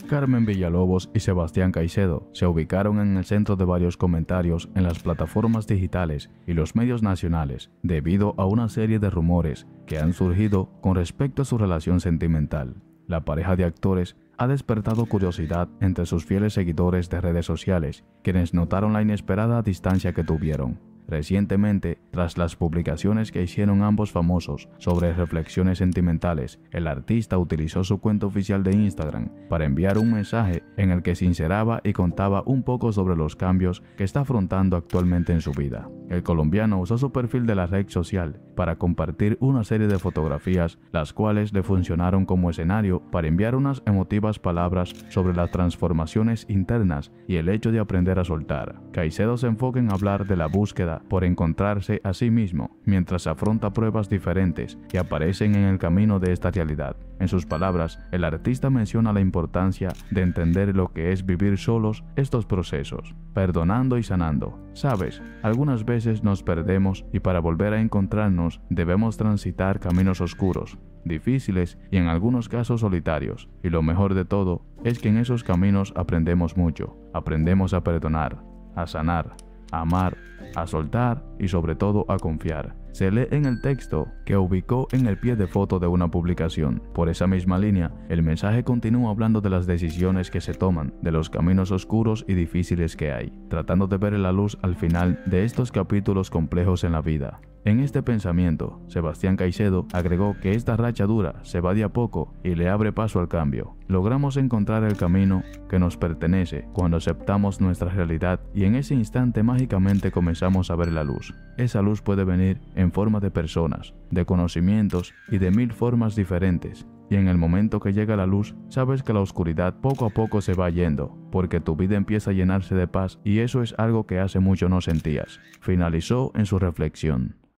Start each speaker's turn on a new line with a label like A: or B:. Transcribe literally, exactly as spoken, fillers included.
A: Carmen Villalobos y Sebastián Caicedo se ubicaron en el centro de varios comentarios en las plataformas digitales y los medios nacionales debido a una serie de rumores que han surgido con respecto a su relación sentimental. La pareja de actores ha despertado curiosidad entre sus fieles seguidores de redes sociales, quienes notaron la inesperada distancia que tuvieron. Recientemente, tras las publicaciones que hicieron ambos famosos sobre reflexiones sentimentales, el artista utilizó su cuenta oficial de Instagram para enviar un mensaje en el que sinceraba y contaba un poco sobre los cambios que está afrontando actualmente en su vida. El colombiano usó su perfil de la red social para compartir una serie de fotografías, las cuales le funcionaron como escenario para enviar unas emotivas palabras sobre las transformaciones internas y el hecho de aprender a soltar. Caicedo se enfoca en hablar de la búsqueda por encontrarse a sí mismo, mientras afronta pruebas diferentes que aparecen en el camino de esta realidad. En sus palabras, el artista menciona la importancia de entender lo que es vivir solos estos procesos, perdonando y sanando. Sabes, algunas veces nos perdemos y para volver a encontrarnos debemos transitar caminos oscuros, difíciles y en algunos casos solitarios. Y lo mejor de todo es que en esos caminos aprendemos mucho. Aprendemos a perdonar, a sanar, a amar, a soltar y sobre todo a confiar. Se lee en el texto que ubicó en el pie de foto de una publicación. Por esa misma línea, el mensaje continúa hablando de las decisiones que se toman, de los caminos oscuros y difíciles que hay, tratando de ver la luz al final de estos capítulos complejos en la vida. En este pensamiento, Sebastián Caicedo agregó que esta racha dura se va de a poco y le abre paso al cambio. Logramos encontrar el camino que nos pertenece cuando aceptamos nuestra realidad y en ese instante mágicamente comenzamos a ver la luz. Esa luz puede venir en forma de personas, de conocimientos y de mil formas diferentes. Y en el momento que llega la luz, sabes que la oscuridad poco a poco se va yendo, porque tu vida empieza a llenarse de paz y eso es algo que hace mucho no sentías. Finalizó en su reflexión.